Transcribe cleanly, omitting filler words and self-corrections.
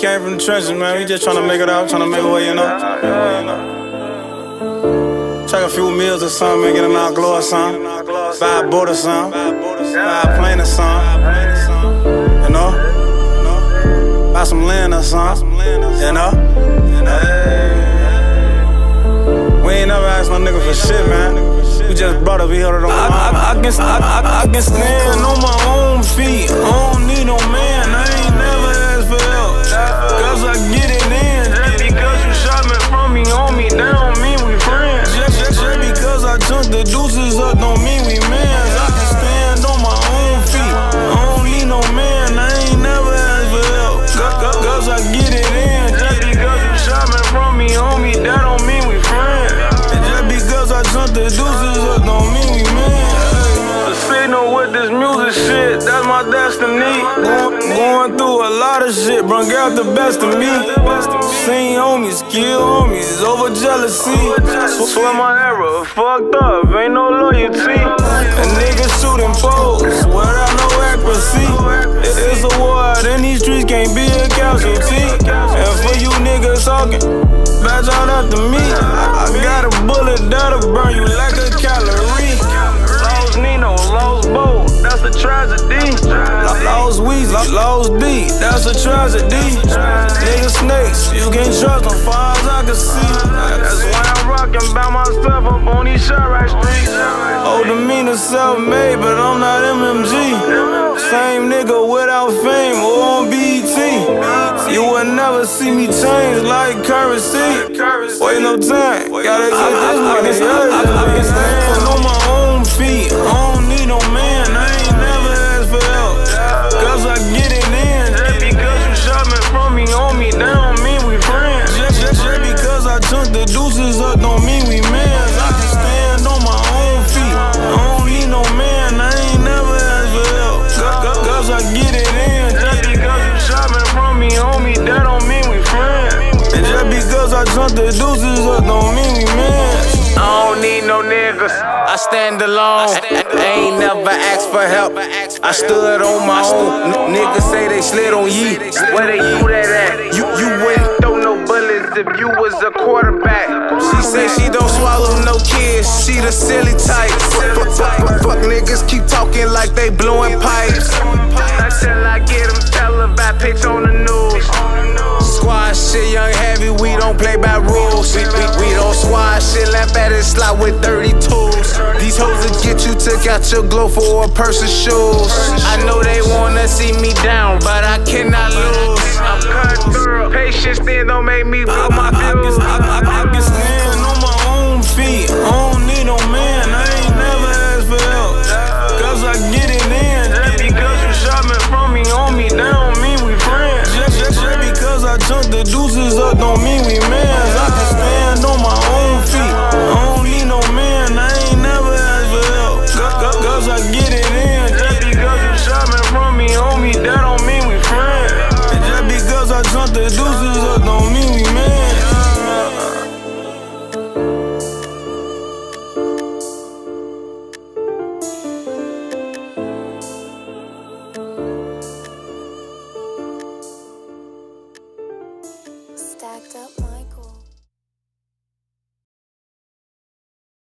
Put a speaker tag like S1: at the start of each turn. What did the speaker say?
S1: came from the trenches, man. We just tryna make it out, tryna make a way, you know. Check a few meals or something, man, get them out glow or something. Buy a boat or something. Buy a plane or something. You know? Buy some land or something. You know? We ain't never asked no nigga for shit, man. We just brought it, we held it on my mind. I can stand on my own feet. I don't need no man, I ain't never asked for help. Cause I get it in. Just because you shot me from me, on me, that don't mean we friends. Just because I took the deuces up don't mean we mans. I can stand on my own feet. I don't need no man, I ain't never asked for help. Cause I get it in. Just because you shot me from me, on me, that don't mean we friends. Just because I took the deuces up don't mean we mans. The signal with this music shit, that's my destiny. Going through a lot of shit, brung out the best of me. Seen homies, kill homies, over jealousy. Swear my era, fucked up, ain't no loyalty. And niggas shooting foes, without no accuracy. It's a war out in these streets, can't be a casualty. And for you niggas talking, badge out after me. I got a bullet that'll burn you like a calorie. Lost Nino, lost Bo, that's a tragedy. Lost Weezy, lost D, that's a tragedy. Niggas snakes, you can't trust them far as I can see. That's why I'm rockin' by myself up on these Chirac streets. Old demeanor self-made, but I'm not MMG. Same nigga without fame or on BET. You would never see me change like currency. Wait no time, gotta get this money. I can stand on my own feet. I don't need no man, I ain't never asked for help. Cause I get it in. Just because you shot me from me, on me, that don't mean we friends. Just because I took the deuces up don't mean we mans. I can stand on my own feet. I don't need no man, I ain't never asked for help. Cause I get it in. Just because you shot me from me, on me, that don't mean we friends. And just because I took the deuces up don't mean we mans.
S2: I don't need no niggas, I stand alone. I ain't never asked for help, I stood on my own. Niggas say they slid on ye, where they do that at? You wouldn't throw no bullets if you was a quarterback. She say she don't swallow no kids, she the silly type. Fuck niggas keep talking like they blowing pipes. Until I get them televised, pics on the news. Squad shit, young heavy, we don't play by rules. We don't squad shit, laugh at it, slot with 32s. These hoes will get you, took out your glow for a person's shoes. I know they wanna see me down, but I cannot lose. I'm cutthroat, patience then don't make me blow my fuse.
S1: I can stand on my own feet.